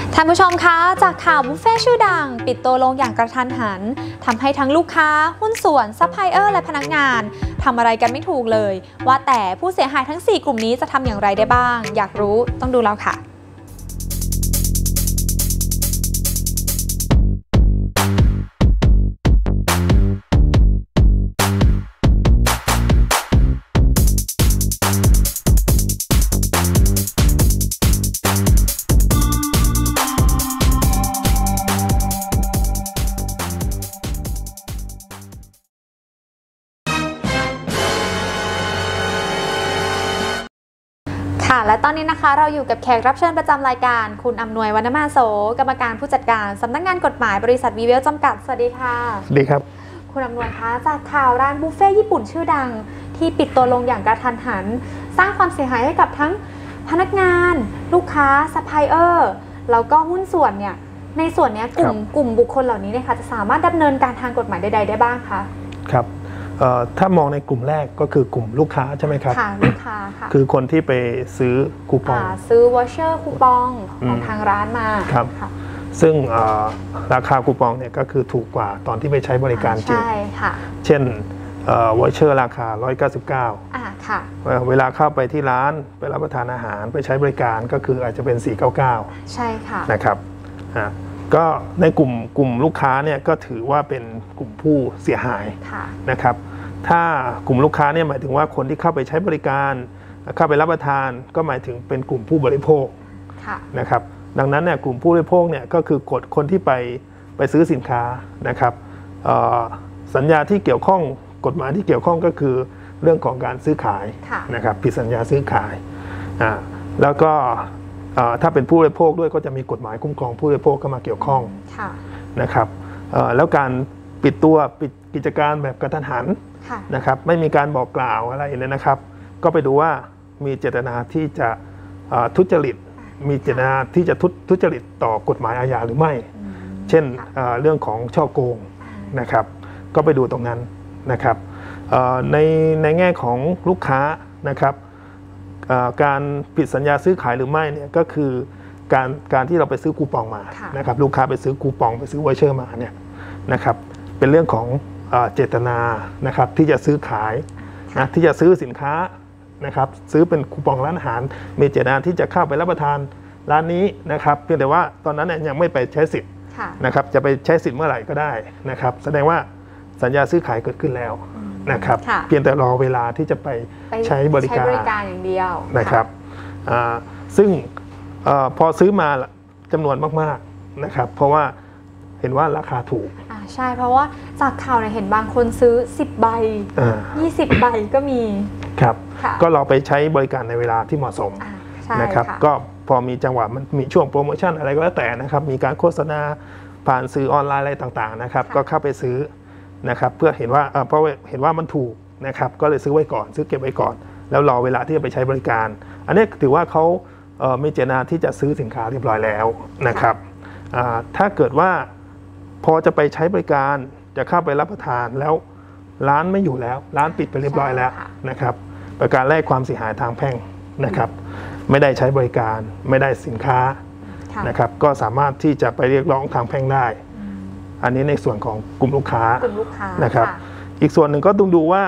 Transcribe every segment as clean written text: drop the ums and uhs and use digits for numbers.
ท่านผู้ชมคะจากข่าวบุฟเฟ่ชื่อดังปิดตัวลงอย่างกระทันหันทำให้ทั้งลูกค้าหุ้นส่วนซัพพลายเออร์และพนักงานทำอะไรกันไม่ถูกเลยว่าแต่ผู้เสียหายทั้ง4กลุ่มนี้จะทำอย่างไรได้บ้างอยากรู้ต้องดูแล้วค่ะและตอนนี้นะคะเราอยู่กับแขกรับเชิญประจำรายการคุณอำนวยวรรณมาโสกรรมการผู้จัดการสำนักงานกฎหมายบริษัทวีเวลจำกัดสวัสดีค่ะสวัสดีครับคุณอำนวยคะจากข่าวร้านบุฟเฟ่ญี่ปุ่นชื่อดังที่ปิดตัวลงอย่างกระทันหันสร้างความเสียหายให้กับทั้งพนักงานลูกค้าซัพพลายเออร์แล้วก็หุ้นส่วนเนี่ยในส่วนนี้กลุ่มบุคคลเหล่านี้นะคะจะสามารถดำเนินการทางกฎหมายใดๆได้บ้างคะครับถ้ามองในกลุ่มแรกก็คือกลุ่มลูกค้าใช่ไหมครับค่ะลูกค้าค่ะคือคนที่ไปซื้อคูปองซื้อวอเชอร์คูปองของทางร้านมาครับซึ่งราคาคูปองเนี่ยก็คือถูกกว่าตอนที่ไปใช้บริการจริงใช่ค่ะเช่นวอเชอร์ราคา199 ค่ะเวลาเข้าไปที่ร้านไปรับประทานอาหารไปใช้บริการก็คืออาจจะเป็น499 ใช่ค่ะนะครับก็ในกลุ่มลูกค้าเนี่ยก็ถือว่าเป็นกลุ่มผู้เสียหายนะครับถ้ากลุ่มลูกค้าเนี่ยหมายถึงว่าคนที่เข้าไปใช้บริการเข้าไปรับประทานก็หมายถึงเป็นกลุ่มผู้บริโภคนะครับดังนั้นเนี่ยกลุ่มผู้บริโภคเนี่ยก็คือกฎคนที่ไปซื้อสินค้านะครับสัญญาที่เกี่ยวข้องกฎหมายที่เกี่ยวข้องก็คือเรื่องของการซื้อขายนะครับผิดสัญญาซื้อขายแล้วก็ถ้าเป็นผู้บริโภคด้วยก็จะมีกฎหมายคุ้มครองผู้บริโภคเข้ามาเกี่ยวข้องนะครับแล้วการปิดกิจการแบบกระทันหันนะครับไม่มีการบอกกล่าวอะไรเลยนะครับก็ไปดูว่ามีเจตนาที่จะทุจริตมีเจตนาที่จะทุจริตต่อกฎหมายอาญาหรือไม่เช่นเรื่องของฉ้อโกงนะครับก็ไปดูตรงนั้นนะครับในแง่ของลูกค้านะครับการผิดสัญญาซื้อขายหรือไม่เนี่ยก็คือการที่เราไปซื้อคูปองมานะครับลูกค้าไปซื้อคูปองไปซื้อวอเชอร์มาเนี่ยนะครับเป็นเรื่องของเจตนานะครับที่จะซื้อขายนะที่จะซื้อสินค้านะครับซื้อเป็นคูปองร้านอาหารมีเจตนาที่จะเข้าไปรับประทานร้านนี้นะครับเพียงแต่ว่าตอนนั้นเนี่ยยังไม่ไปใช้สิทธิ์นะครับจะไปใช้สิทธิ์เมื่อไหร่ก็ได้นะครับแสดงว่าสัญญาซื้อขายเกิดขึ้นแล้วนะครับเพียงแต่รอเวลาที่จะไปใช้บริการอย่างเดียวนะครับซึ่งพอซื้อมาจำนวนมากๆนะครับเพราะว่าเห็นว่าราคาถูกใช่เพราะว่าจากข่าวเนี่ยเห็นบางคนซื้อ10 ใบ 20 ใบก็มีครับก็เราไปใช้บริการในเวลาที่เหมาะสมนะครับก็พอมีจังหวะมันมีช่วงโปรโมชั่นอะไรก็แล้วแต่นะครับมีการโฆษณาผ่านสื่อออนไลน์อะไรต่างๆนะครับก็เข้าไปซื้อนะครับเพื่อเห็นว่าเพราะเห็นว่ามันถูกนะครับก็เลยซื้อไว้ก่อนซื้อเก็บไว้ก่อนแล้วรอเวลาที่จะไปใช้บริการอันนี้ถือว่าเขามีเจตนาที่จะซื้อสินค้าเรียบร้อยแล้วนะครับถ้าเกิดว่าพอจะไปใช้บริการจะเข้าไปรับประทานแล้วร้านไม่อยู่แล้วร้านปิดไปเรียบร้อยแล้วนะครับประการแรกความเสียหายทางแพ่งนะครับไม่ได้ใช้บริการไม่ได้สินค้านะครับก็สามารถที่จะไปเรียกร้องทางแพ่งได้อันนี้ในส่วนของกลุ่มลูกค้านะครับอีกส่วนหนึ่งก็ต้องดูว่า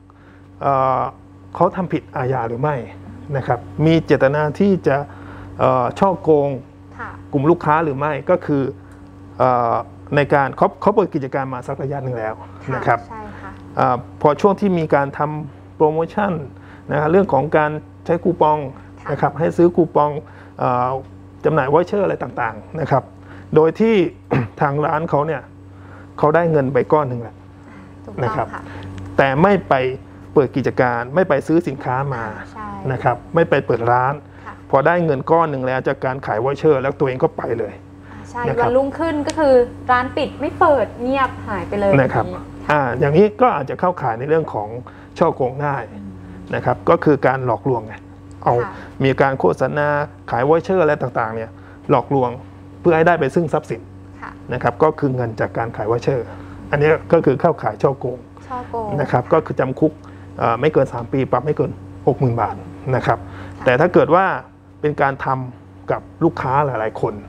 เขาทำผิดอาญาหรือไม่นะครับมีเจตนาที่จะฉ้อโกงกลุ่มลูกค้าหรือไม่ก็คือในการเขาเปิดกิจการมาสักระยะหนึ่งแล้วนะครับพอช่วงที่มีการทำโปรโมชั่นนะเรื่องของการใช้คูปองนะครับให้ซื้อคูปองจำหน่ายวอเชอร์อะไรต่างๆนะครับโดยที่ทางร้านเขาเนี่ยเขาได้เงินไปก้อนหนึ่งแหละนะครับแต่ไม่ไปเปิดกิจการไม่ไปซื้อสินค้ามานะครับไม่ไปเปิดร้านพอได้เงินก้อนหนึ่งแล้วจากการขายวอเชอร์แล้วตัวเองก็ไปเลยใช่วันรุ่งขึ้นก็คือร้านปิดไม่เปิดเงียบหายไปเลยนะครับอย่างนี้ก็อาจจะเข้าข่ายในเรื่องของฉ้อโกงได้นะครับก็คือการหลอกลวงไงมีการโฆษณาขายวอเชอร์อะไรต่างๆเนี่ยหลอกลวงเพื่อให้ได้ไปซึ่งทรัพย์สินนะครับก็คือเงินจากการขายวอเชอร์อันนี้ก็คือเข้าข่ายฉ้อโกงนะครับก็คือจำคุกไม่เกิน3 ปีปรับไม่เกิน 60,000 บาทนะครับแต่ถ้าเกิดว่าเป็นการทำกับลูกค้าหลายๆคน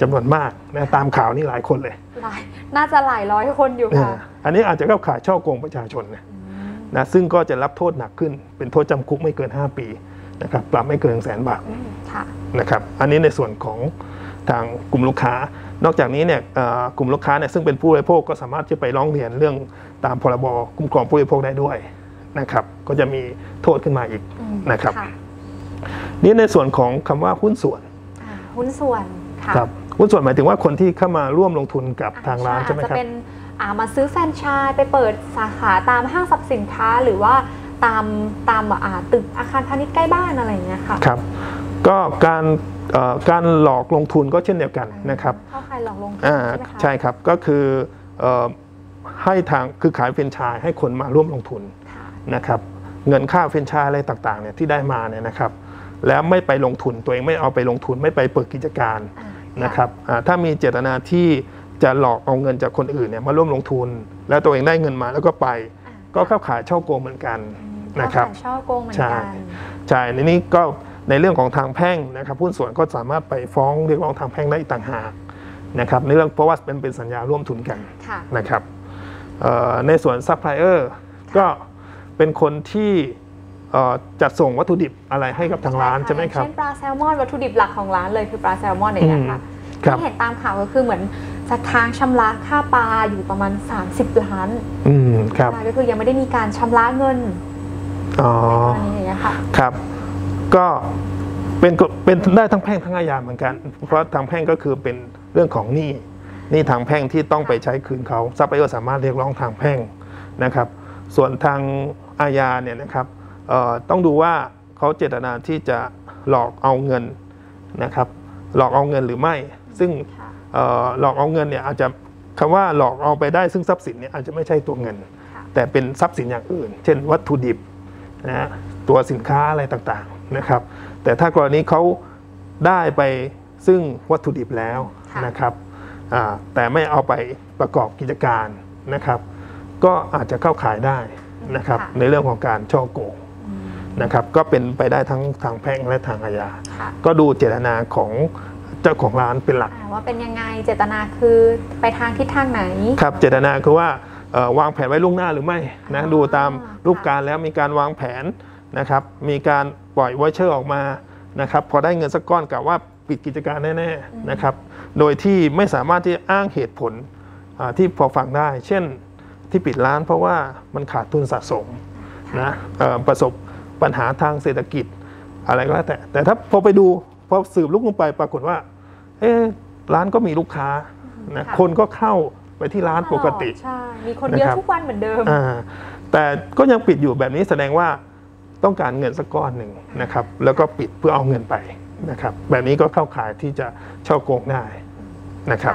จำนวนมากนะตามข่าวนี่หลายคนเลยน่าจะหลายร้อยคนอยู่ค่ะอันนี้อาจจะเข้าข่ายช่อโกงประชาชนนะซึ่งก็จะรับโทษหนักขึ้นเป็นโทษจำคุกไม่เกิน5 ปีนะครับปรับไม่เกิน100,000 บาทนะครับอันนี้ในส่วนของทางกลุ่มลูกค้านอกจากนี้เนี่ยกลุ่มลูกค้าเนี่ยซึ่งเป็นผู้บริโภคก็สามารถที่ไปร้องเรียนเรื่องตามพรบคุ้มครองผู้บริโภคได้ด้วยนะครับก็จะมีโทษขึ้นมาอีกนะครับนี่ในส่วนของคำว่าหุ้นส่วนครับหุ้นส่วนหมายถึงว่าคนที่เข้ามาร่วมลงทุนกับทางร้านใช่ไหมครับจะเป็นมาซื้อแฟรนไชส์ไปเปิดสาขาตามห้างสรรพสินค้าหรือว่าตามตึกอาคารพาณิชย์ใกล้บ้านอะไรอย่างเงี้ยค่ะครับก็การหลอกลงทุนก็เช่นเดียวกันนะครับเข้าข่ายหลอกลงทุนใช่ครับก็คือให้ทางคือขายแฟรนไชส์ให้คนมาร่วมลงทุนนะครับเงินค่าแฟรนไชส์อะไรต่างๆเนี่ยที่ได้มาเนี่ยนะครับแล้วไม่ไปลงทุนตัวเองไม่เอาไปลงทุนไม่ไปเปิดกิจการนะครับถ้ามีเจตนาที่จะหลอกเอาเงินจากคนอื่นเนี่ยมาร่วมลงทุนแล้วตัวเองได้เงินมาแล้วก็ไปก็เข้าข่ายช่อโกงเหมือนกันนะครับช่อโกงเหมือนกันใช่ในนี้ก็ในเรื่องของทางแพ่งนะครับหุ้นส่วนก็สามารถไปฟ้องเรียกร้องทางแพ่งได้อีกต่างหากนะครับในเรื่องเพราะว่าเป็นสัญญาร่วมทุนกันนะครับในส่วนซัพพลายเออร์ก็เป็นคนที่จัดส่งวัตถุดิบอะไรให้กับทางร้านใช่ไหมครับเช่นปลาแซลมอนวัตถุดิบหลักของร้านเลยคือปลาแซลมอนเนี่ยนะคะที่เห็นตามข่าวก็คือเหมือนจะค้างชำระค่าปลาอยู่ประมาณ30 ล้านครับก็คือยังไม่ได้มีการชำระเงินอย่างนี้ค่ะครับก็เป็นได้ทั้งแพ่งทั้งอาญาเหมือนกันเพราะทางแพ่งก็คือเป็นเรื่องของหนี้ทางแพ่งที่ต้องไปใช้คืนเขาซัพพลายเออร์สามารถเรียกร้องทางแพ่งนะครับส่วนทางอาญาเนี่ยนะครับต้องดูว่าเขาเจตนาที่จะหลอกเอาเงินนะครับหลอกเอาเงินหรือไม่ซึ่งหลอกเอาเงินเนี่ยอาจจะคำว่าหลอกเอาไปได้ซึ่งทรัพย์สินเนี่ยอาจจะไม่ใช่ตัวเงินแต่เป็นทรัพย์สินอย่างอื่นเช่นวัตถุดิบนะตัวสินค้าอะไรต่างๆนะครับแต่ถ้ากรณีเขาได้ไปซึ่งวัตถุดิบแล้วนะครับแต่ไม่เอาไปประกอบกิจการนะครับก็อาจจะเข้าข่ายได้นะครับในเรื่องของการช่อโกงนะครับก็เป็นไปได้ทั้งทางแพ่งและทางอาญาก็ดูเจตนาของเจ้าของร้านเป็นหลักว่าเป็นยังไงเจตนาคือไปทางทิศทางไหนครับเจตนาคือว่าวางแผนไว้ล่วงหน้าหรือไม่นะดูตามรูปการแล้วมีการวางแผนนะครับมีการปล่อยวอเชอร์ออกมานะครับพอได้เงินสักก้อนกะว่าปิดกิจการแน่ๆนะครับโดยที่ไม่สามารถที่อ้างเหตุผลที่พอฟังได้เช่นที่ปิดร้านเพราะว่ามันขาดทุนสะสมนะประสบปัญหาทางเศรษฐกิจอะไรก็แล้วแต่ถ้าพอไปดูพอสืบลุกลงไปปรากฏว่าร้านก็มีลูกค้านะคนก็เข้าไปที่ร้านปกติใช่มีคนเยอะทุกวันเหมือนเดิมแต่ก็ยังปิดอยู่แบบนี้แสดงว่าต้องการเงินสักก้อนหนึ่งนะครับแล้วก็ปิดเพื่อเอาเงินไปนะครับแบบนี้ก็เข้าข่ายที่จะช่อโกงได้นะครับ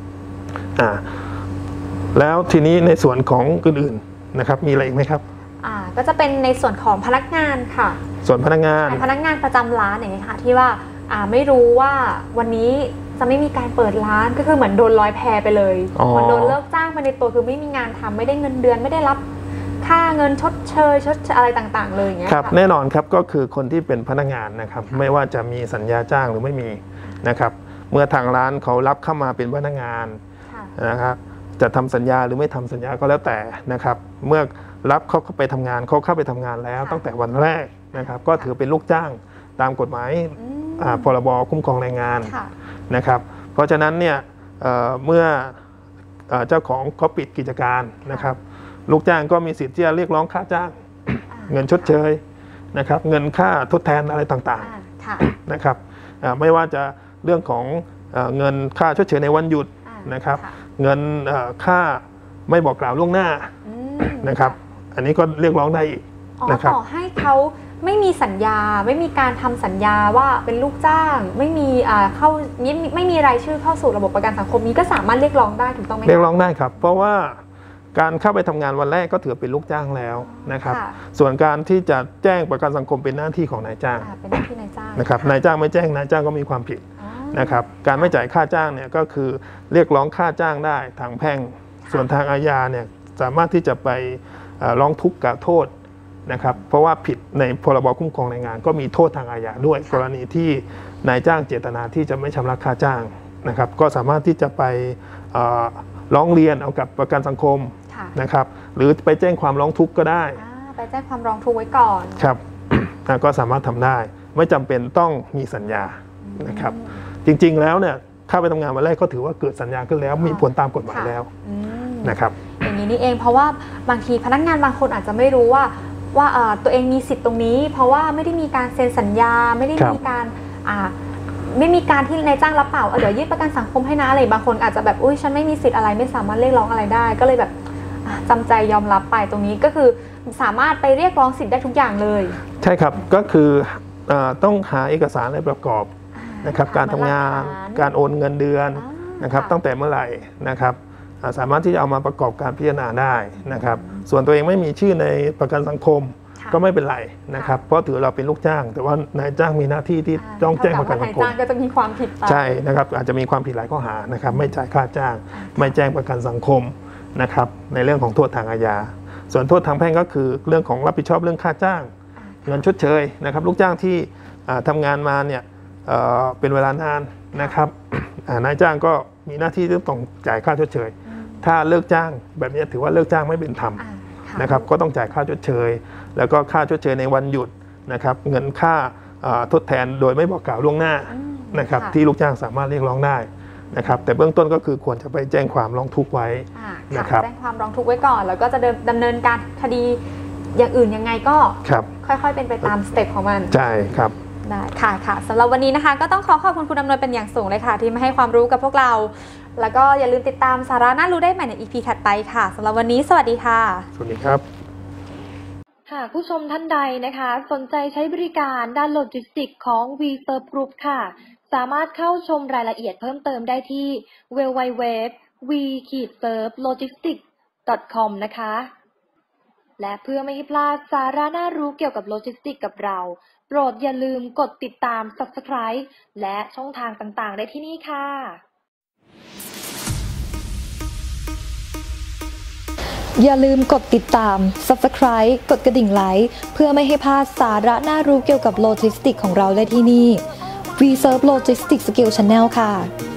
แล้วทีนี้ในส่วนของอื่นๆนะครับมีอะไรอีกไหมครับก็จะเป็นในส่วนของพนักงานค่ะส่วนพนักงานประจำร้านอย่างนี้ค่ะที่ว่าไม่รู้ว่าวันนี้จะไม่มีการเปิดร้านก็คือเหมือนโดนลอยแพไปเลยเหมือนโดนเลิกจ้างไปในตัวคือไม่มีงานทำไม่ได้เงินเดือนไม่ได้รับค่าเงินชดเชยอะไรต่างๆเลยอย่างเงี้ยครับแน่นอนครับก็คือคนที่เป็นพนักงานนะครับไม่ว่าจะมีสัญญาจ้างหรือไม่มีนะครับเมื่อทางร้านเขารับเข้ามาเป็นพนักงานนะครับจะทำสัญญาหรือไม่ทำสัญญาก็แล้วแต่นะครับเมื่อรับเขาเข้าไปทำงานเขาเข้าไปทำงานแล้วตั้งแต่วันแรกนะครับก็ถือเป็นลูกจ้างตามกฎหมายพรบคุ้มครองแรงงานนะครับเพราะฉะนั้นเนี่ยเมื่อเจ้าของเขาปิดกิจการนะครับลูกจ้างก็มีสิทธิ์ที่จะเรียกร้องค่าจ้างเงินชดเชยนะครับเงินค่าทดแทนอะไรต่างๆนะครับไม่ว่าจะเรื่องของเงินค่าชดเชยในวันหยุดนะครับเงินค่าไม่บอกกล่าวล่วงหน้านะครับอันนี้ก็เรียกร้องได้อีกนะครับต่อให้เขาไม่มีสัญญาไม่มีการทำสัญญาว่าเป็นลูกจ้างไม่มีไม่มีรายชื่อเข้าสู่ระบบประกันสังคมนี้ก็สามารถเรียกร้องได้ถูกต้องไหมเรียกร้องได้ครับเพราะว่าการเข้าไปทำงานวันแรกก็ถือเป็นลูกจ้างแล้วนะครับส่วนการที่จะแจ้งประกันสังคมเป็นหน้าที่ของนายจ้างเป็นหน้าที่นายจ้างนะครับนายจ้างไม่แจ้งนายจ้างก็มีความผิดนะครับการไม่จ่ายค่าจ้างเนี่ยก็คือเรียกร้องค่าจ้างได้ทางแพ่งส่วนทางอาญาเนี่ยสามารถที่จะไปร้องทุกข์กล่าวโทษนะครับเพราะว่าผิดในพรบคุ้มครองแรงงานก็มีโทษทางอาญาด้วยกรณีที่นายจ้างเจตนาที่จะไม่ชำระค่าจ้างนะครับก็สามารถที่จะไปร้องเรียนเอากับประกันสังคมนะครับหรือไปแจ้งความร้องทุกข์ก็ได้ไปแจ้งความร้องทุกข์ไว้ก่อนครับ ก็สามารถทำได้ไม่จำเป็นต้องมีสัญญานะครับจริงๆแล้วเนี่ยเข้าไปทำงานวันแรกก็ถือว่าเกิดสัญญาขึ้นแล้วมีผลตามกฎหมายแล้วนะครับอย่างนี้นี่เองเพราะว่าบางทีพนักงานบางคนอาจจะไม่รู้ว่าตัวเองมีสิทธิ์ตรงนี้เพราะว่าไม่ได้มีการเซ็นสัญญาไม่ได้มีการที่นายจ้างรับเปล่าเดี๋ยวยื่นประกันสังคมให้นะอะไรบางคนอาจจะแบบอุ้ยฉันไม่มีสิทธิ์อะไรไม่สามารถเรียกร้องอะไรได้ก็เลยแบบจำใจยอมรับไปตรงนี้ก็คือสามารถไปเรียกร้องสิทธิ์ได้ทุกอย่างเลยใช่ครับก็คือต้องหาเอกสารอะไรประกอบนะครับการทำงานการโอนเงินเดือนนะครับตั้งแต่เมื่อไหร่นะครับสามารถที่จะเอามาประกอบการพิจารณาได้นะครับส่วนตัวเองไม่มีชื่อในประกันสังคมก็ไม่เป็นไรนะครับเพราะถือเราเป็นลูกจ้างแต่ว่านายจ้างมีหน้าที่ที่ต้องแจ้งประกันสังคมนายจ้างก็จะมีความผิดใช่นะครับอาจจะมีความผิดหลายข้อหานะครับไม่จ่ายค่าจ้างไม่แจ้งประกันสังคมนะครับในเรื่องของโทษทางอาญาส่วนโทษทางแพ่งก็คือเรื่องของรับผิดชอบเรื่องค่าจ้างเงินชดเชยนะครับลูกจ้างที่ทำงานมาเนี่ยเป็นเวลานานนะครับนายจ้างก็มีหน้าที่ต้องจ่ายค่าชดเชยถ้าเลิกจ้างแบบนี้ถือว่าเลิกจ้างไม่เป็นธรรมนะครับก็ต้องจ่ายค่าชดเชยแล้วก็ค่าชดเชยในวันหยุดนะครับเงินค่าทดแทนโดยไม่บอกกล่าวล่วงหน้านะครับที่ลูกจ้างสามารถเรียกร้องได้นะครับแต่เบื้องต้นก็คือควรจะไปแจ้งความร้องทุกข์ไว้นะครับแจ้งความร้องทุกข์ไว้ก่อนแล้วก็จะดำเนินการคดีอย่างอื่นยังไงก็ค่อยๆเป็นไปตามสเต็ปของมันใช่ครับได้ค่ะสำหรับวันนี้นะคะก็ต้องขอบคุณคุณอำนวยเป็นอย่างสูงเลยค่ะที่มาให้ความรู้กับพวกเราแล้วก็อย่าลืมติดตามสาระน่ารู้ได้ใหม่ใน EP ถัดไปค่ะสำหรับวันนี้สวัสดีค่ะสวัสดีครับหากผู้ชมท่านใดนะคะสนใจใช้บริการด้านโลจิสติกส์ของ V-Serve Group ค่ะสามารถเข้าชมรายละเอียดเพิ่มเติมได้ที่ www.v-servelogistics.com นะคะและเพื่อไม่ให้พลาดสาระน่ารู้เกี่ยวกับโลจิสติกส์กับเราโปรดอย่าลืมกดติดตาม Subscribe และช่องทางต่างๆได้ที่นี่ค่ะอย่าลืมกดติดตาม Subscribe กดกระดิ่งไลค์เพื่อไม่ให้พลาดสาระน่ารู้เกี่ยวกับโลจิสติกส์ของเราได้ที่นี่ V-Serve Logistics Skill Channel ค่ะ